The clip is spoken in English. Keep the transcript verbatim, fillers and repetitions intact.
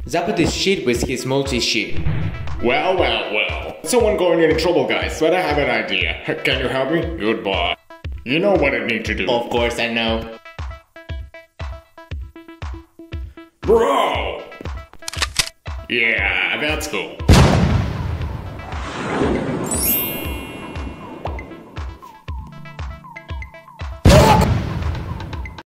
Zappa is shit with his multi-shit. Well, well, well. Someone going into trouble, guys, but I have an idea. Can you help me? Goodbye. You know what I need to do. Of course I know. Bro! Yeah, that's cool.